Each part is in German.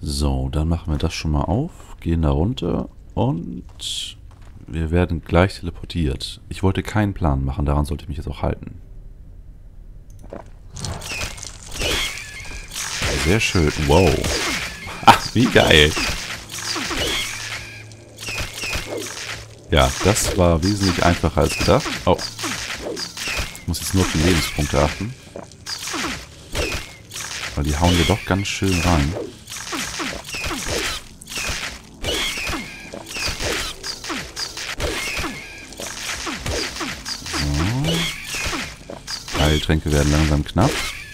So, dann machen wir das schon mal auf, gehen da runter und wir werden gleich teleportiert. Ich wollte keinen Plan machen, daran sollte ich mich jetzt auch halten. Sehr schön, wow. Ach, wie geil. Ja, das war wesentlich einfacher als gedacht. Oh. Ich muss jetzt nur auf die Lebenspunkte achten. Weil die hauen wir doch ganz schön rein. So. Heiltränke werden langsam knapp.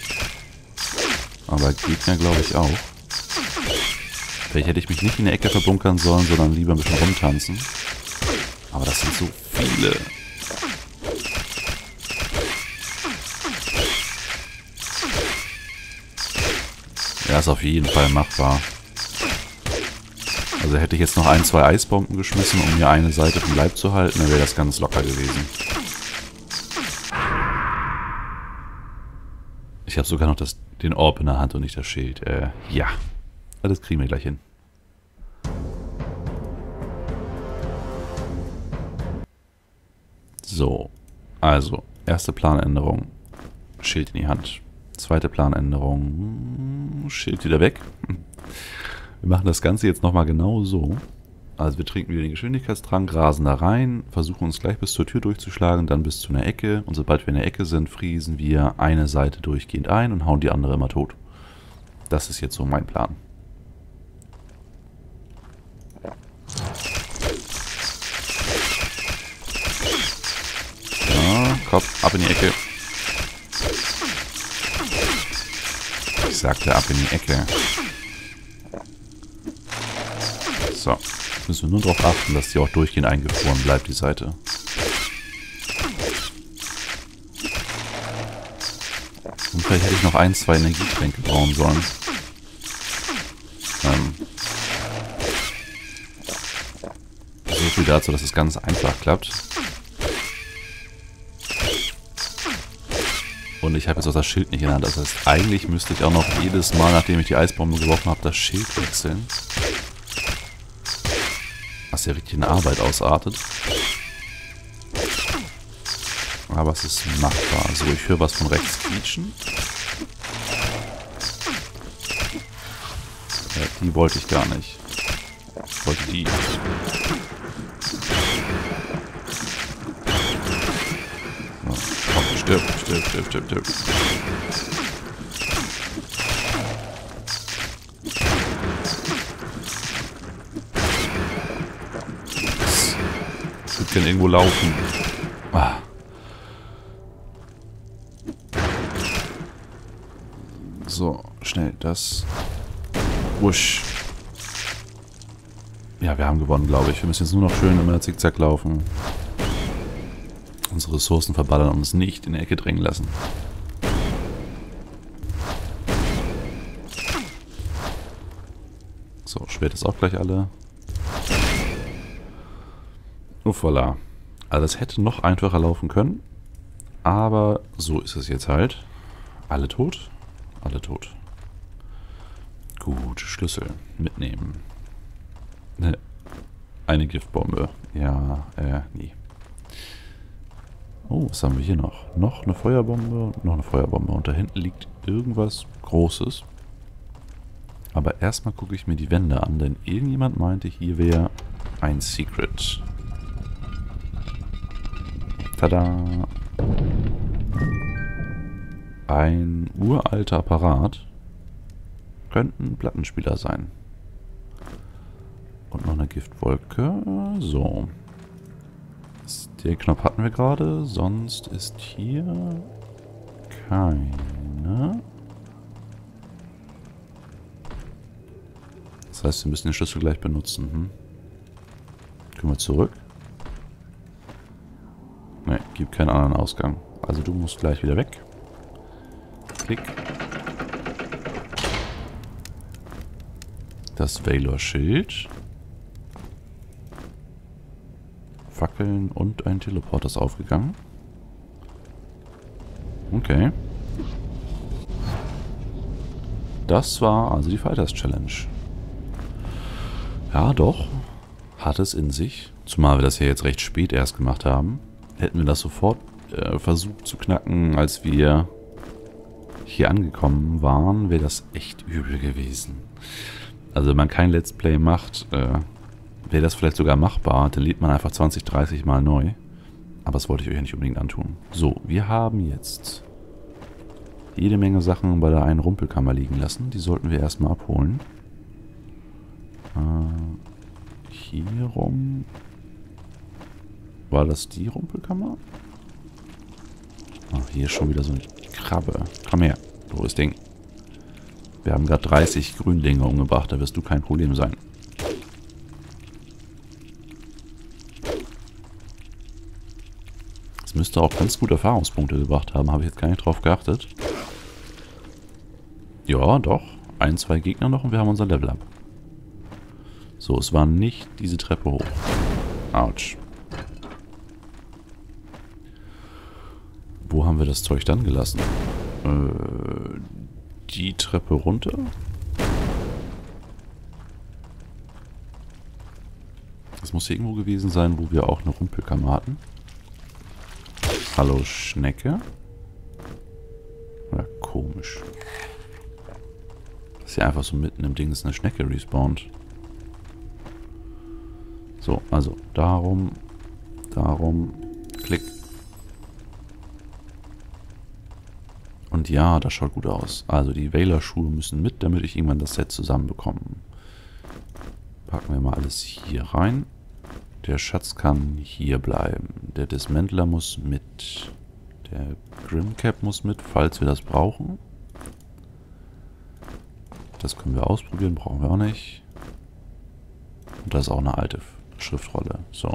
Aber Gegner glaube ich auch. Vielleicht hätte ich mich nicht in der Ecke verbunkern sollen, sondern lieber ein bisschen rumtanzen. Aber das sind so viele. Ja, ist auf jeden Fall machbar. Also hätte ich jetzt noch 1, 2 Eisbomben geschmissen, um mir eine Seite vom Leib zu halten, dann wäre das ganz locker gewesen. Ich habe sogar noch den Orb in der Hand und nicht das Schild. Ja. Das kriegen wir gleich hin. So. Also, erste Planänderung. Schild in die Hand. Zweite Planänderung. Schild wieder weg. Wir machen das Ganze jetzt nochmal genau so. Also wir trinken wieder den Geschwindigkeitstrank, rasen da rein, versuchen uns gleich bis zur Tür durchzuschlagen, dann bis zu einer Ecke. Und sobald wir in der Ecke sind, friesen wir eine Seite durchgehend ein und hauen die andere immer tot. Das ist jetzt so mein Plan. Ja, Kopf, ab in die Ecke. Ich sagte ab in die Ecke. So, jetzt müssen wir nur darauf achten, dass die auch durchgehend eingefroren bleibt, die Seite. Und vielleicht hätte ich noch 1, 2 Energietränke brauchen sollen. So viel dazu, dass es ganz einfach klappt. Und ich habe jetzt auch das Schild nicht in der Hand. Das heißt, eigentlich müsste ich auch noch jedes Mal, nachdem ich die Eisbombe geworfen habe, das Schild wechseln. Was ja richtig in Arbeit ausartet. Aber es ist machbar. So, ich höre was von rechts quietschen. Ja, die wollte ich gar nicht. Ich wollte die. Komm, stirb, stirb, stirb, stirb, stirb. Ich würde gerne irgendwo laufen. Ah. So, schnell, das. Wusch. Ja, wir haben gewonnen, glaube ich. Wir müssen jetzt nur noch schön immer zickzack laufen. Unsere Ressourcen verballern und uns nicht in die Ecke drängen lassen. So, Schwert ist auch gleich alle. Oh, voilà. Also es hätte noch einfacher laufen können. Aber so ist es jetzt halt. Alle tot? Alle tot. Gut, Schlüssel mitnehmen. Eine Giftbombe. Ja, nie. Oh, was haben wir hier noch? Noch eine Feuerbombe und noch eine Feuerbombe. Und da hinten liegt irgendwas Großes. Aber erstmal gucke ich mir die Wände an, denn irgendjemand meinte, hier wäre ein Secret. Tada! Ein uralter Apparat. Könnte ein Plattenspieler sein. Und noch eine Giftwolke. So. Den Knopf hatten wir gerade. Sonst ist hier keine. Das heißt, wir müssen den Schlüssel gleich benutzen. Können wir zurück? Ne, gibt keinen anderen Ausgang. Also du musst gleich wieder weg. Klick. Das Valor-Schild. Fackeln und ein Teleport ist aufgegangen. Okay. Das war also die Fighters Challenge. Ja, doch. Hat es in sich. Zumal wir das ja jetzt recht spät erst gemacht haben. Hätten wir das sofort versucht zu knacken, als wir hier angekommen waren, wäre das echt übel gewesen. Also wenn man kein Let's Play macht, wäre das vielleicht sogar machbar. Dann lädt man einfach 20, 30 Mal neu. Aber das wollte ich euch ja nicht unbedingt antun. So, wir haben jetzt jede Menge Sachen bei der einen Rumpelkammer liegen lassen. Die sollten wir erstmal abholen. Hier rum. War das die Rumpelkammer? Ach, hier ist schon wieder so eine Krabbe. Komm her, doofes Ding. Wir haben gerade 30 Grünlinge umgebracht, da wirst du kein Problem sein. Das müsste auch ganz gute Erfahrungspunkte gebracht haben, habe ich jetzt gar nicht drauf geachtet. Ja, doch. 1, 2 Gegner noch und wir haben unser Level up. So, es war nicht diese Treppe hoch. Autsch. Wo haben wir das Zeug dann gelassen? Die Treppe runter? Das muss hier irgendwo gewesen sein, wo wir auch eine Rumpelkammer hatten. Hallo Schnecke. Ja, komisch. Dass hier einfach so mitten im Ding ist eine Schnecke respawnt. So, also darum, klick. Und ja, das schaut gut aus. Also die Wählerschuhe müssen mit, damit ich irgendwann das Set zusammenbekomme. Packen wir mal alles hier rein. Der Schatz kann hier bleiben. Der Dismantler muss mit. Der Grimcap muss mit, falls wir das brauchen. Das können wir ausprobieren, brauchen wir auch nicht. Und das ist auch eine alte Schriftrolle. So.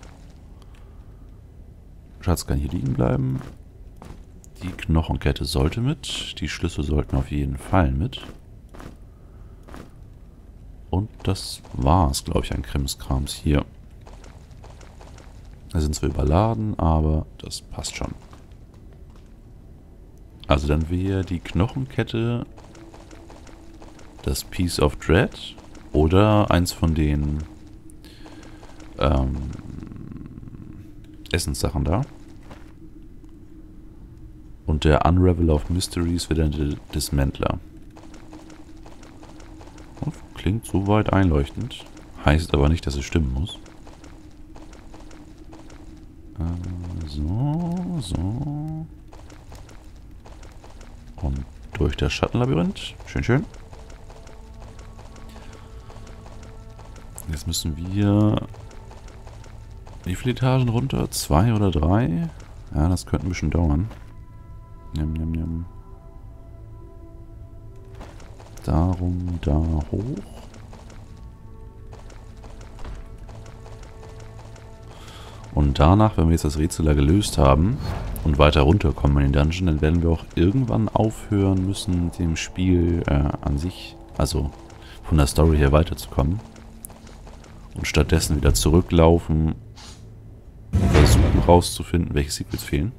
Schatz kann hier liegen bleiben. Die Knochenkette sollte mit. Die Schlüssel sollten auf jeden Fall mit. Und das war's, glaube ich, an Krimskrams hier. Da sind zwar überladen, aber das passt schon. Also dann wäre die Knochenkette das Piece of Dread oder eins von den Essenssachen da. Und der Unravel of Mysteries wäre dann der Dismantler. Klingt soweit einleuchtend. Heißt aber nicht, dass es stimmen muss. So. Und durch das Schattenlabyrinth. Schön, schön. Jetzt müssen wir... Wie viele Etagen runter? 2 oder 3? Ja, das könnte ein bisschen dauern. Nimm, nimm, nimm. Darum da hoch. Und danach, wenn wir jetzt das Rätsel da gelöst haben und weiter runterkommen in den Dungeon, dann werden wir auch irgendwann aufhören müssen, dem Spiel an sich, also von der Story her weiterzukommen. Und stattdessen wieder zurücklaufen und versuchen rauszufinden, welche Secrets fehlen.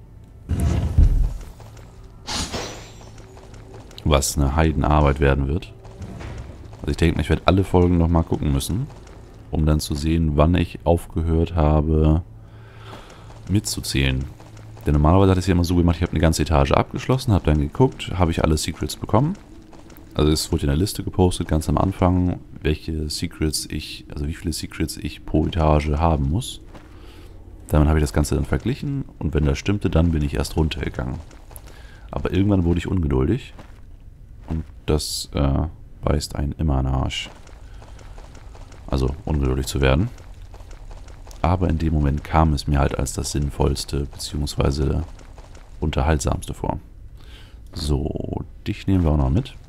Was eine Heidenarbeit werden wird. Also ich denke, ich werde alle Folgen nochmal gucken müssen, um dann zu sehen, wann ich aufgehört habe mitzuzählen. Denn normalerweise hatte ich es ja immer so gemacht, ich habe eine ganze Etage abgeschlossen, habe dann geguckt, habe ich alle Secrets bekommen. Also es wurde in der Liste gepostet, ganz am Anfang, welche Secrets also wie viele Secrets ich pro Etage haben muss. Damit habe ich das Ganze dann verglichen und wenn das stimmte, dann bin ich erst runtergegangen. Aber irgendwann wurde ich ungeduldig und das beißt einen immer an den Arsch. Also ungeduldig zu werden. Aber in dem Moment kam es mir halt als das Sinnvollste bzw. Unterhaltsamste vor. So, dich nehmen wir auch noch mit.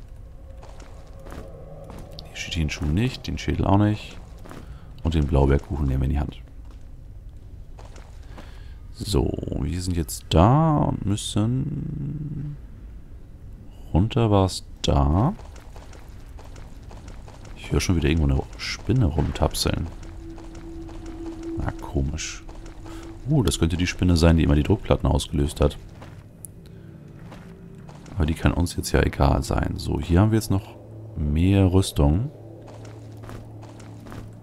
Die Chitinschuhe nicht, den Schädel auch nicht. Und den Blaubeerkuchen nehmen wir in die Hand. So, wir sind jetzt da und müssen... Runter war es da. Ich höre schon wieder irgendwo eine Spinne rumtapseln. Na, komisch. Das könnte die Spinne sein, die immer die Druckplatten ausgelöst hat. Aber die kann uns jetzt ja egal sein. So, hier haben wir jetzt noch mehr Rüstung.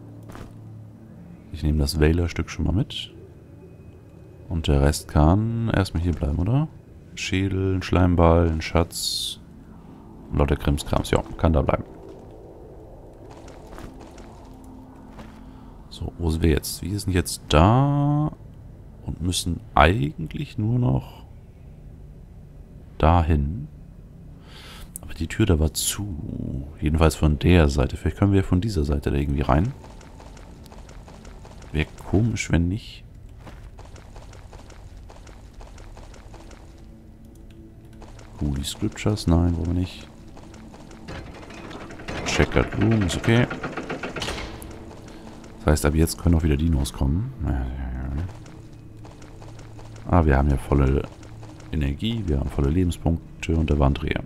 Ich nehme das Wählerstück schon mal mit. Und der Rest kann erstmal hier bleiben, oder? Schädel, ein Schleimball, ein Schatz. Und lauter Krimskrams. Ja, kann da bleiben. So, wo sind wir jetzt? Wir sind jetzt da und müssen eigentlich nur noch dahin. Aber die Tür da war zu. Jedenfalls von der Seite. Vielleicht können wir von dieser Seite da irgendwie rein. Wäre komisch, wenn nicht. Holy Scriptures, nein, wollen wir nicht. Checkered Rooms, okay. Das heißt, ab jetzt können auch wieder Dinos kommen. Ah, wir haben ja volle Energie, wir haben volle Lebenspunkte und der Warndreher.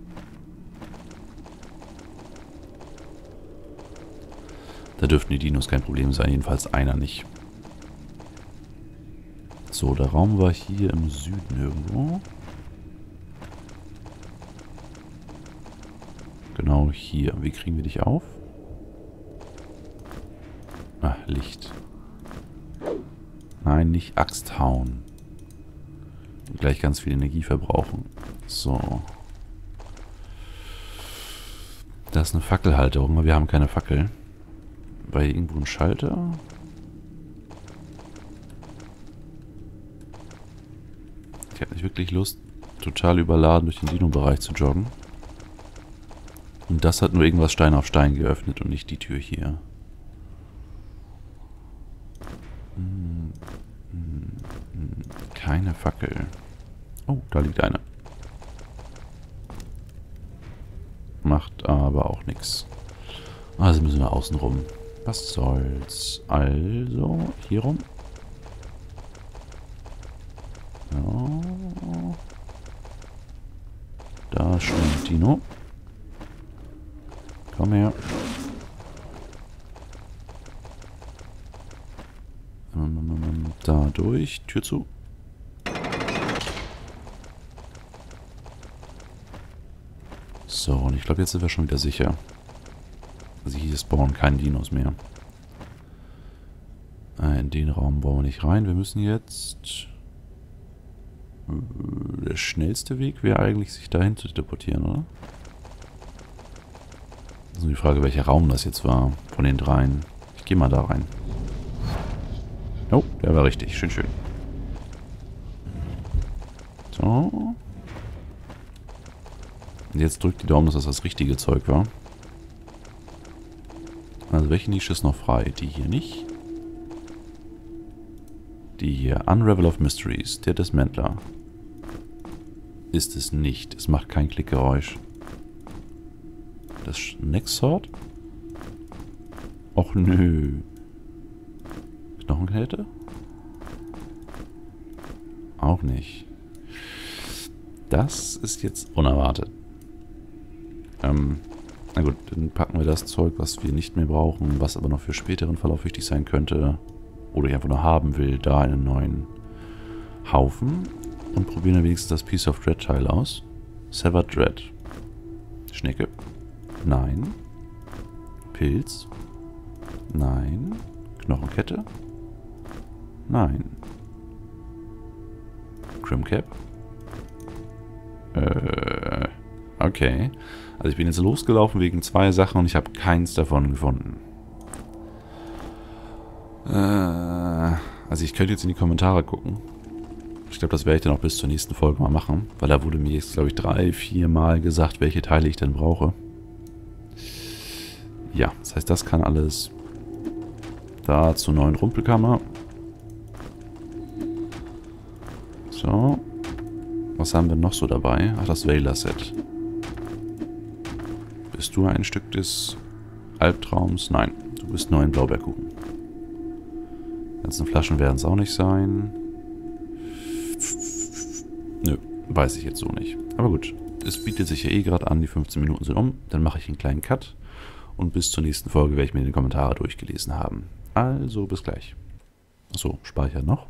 Da dürften die Dinos kein Problem sein, jedenfalls einer nicht. So, der Raum war hier im Süden irgendwo. Genau hier. Wie kriegen wir dich auf? Ah, Licht. Nein, nicht Axt hauen. Und gleich ganz viel Energie verbrauchen. So. Das ist eine Fackelhalterung, aber wir haben keine Fackel. War hier irgendwo ein Schalter? Ich habe nicht wirklich Lust, total überladen durch den Dino-Bereich zu joggen. Und das hat nur irgendwas Stein auf Stein geöffnet und nicht die Tür hier. Keine Fackel. Oh, da liegt eine. Macht aber auch nichts. Also müssen wir außen rum. Was soll's? Also, hier rum. Ja. Da schwimmt Dino. Komm her. Da durch. Tür zu. So, und ich glaube, jetzt sind wir schon wieder sicher. Also hier spawnen keine Dinos mehr. In den Raum wollen wir nicht rein. Wir müssen jetzt... Der schnellste Weg wäre eigentlich, sich dahin zu teleportieren, oder? Also die Frage, welcher Raum das jetzt war von den dreien. Ich gehe mal da rein. Oh, der war richtig. Schön, schön. So. Und jetzt drückt die Daumen, dass das richtige Zeug war. Also welche Nische ist noch frei? Die hier nicht. Die hier. Unravel of Mysteries. Der Dismantler. Ist es nicht. Es macht kein Klickgeräusch. Das Next Sword? Och nö. Knochenkette? Auch nicht. Das ist jetzt unerwartet. Na gut, dann packen wir das Zeug, was wir nicht mehr brauchen, was aber noch für späteren Verlauf wichtig sein könnte, oder ich einfach nur haben will, da in einen neuen Haufen und probieren dann wenigstens das Piece of Dread Teil aus. Severed Dread. Schnecke. Nein. Pilz. Nein. Knochenkette. Nein. Crimcap. Okay. Also ich bin jetzt losgelaufen wegen 2 Sachen und ich habe keins davon gefunden. Also ich könnte jetzt in die Kommentare gucken. Ich glaube, das werde ich dann auch bis zur nächsten Folge mal machen. Weil da wurde mir jetzt, glaube ich, 3, 4 Mal gesagt, welche Teile ich denn brauche. Ja, das heißt, das kann alles da zur neuen Rumpelkammer. So. Was haben wir noch so dabei? Ach, das Wähler-Set. Bist du ein Stück des Albtraums? Nein, du bist nur ein Blaubeerkuchen. Die ganzen Flaschen werden es auch nicht sein. Nö, weiß ich jetzt so nicht. Aber gut, es bietet sich ja eh gerade an, die 15 Minuten sind um. Dann mache ich einen kleinen Cut. Und bis zur nächsten Folge werde ich mir die Kommentare durchgelesen haben. Also, bis gleich. Achso, speichern noch.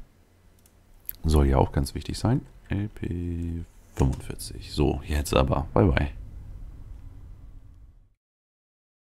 Soll ja auch ganz wichtig sein. LP45. So, jetzt aber. Bye, bye.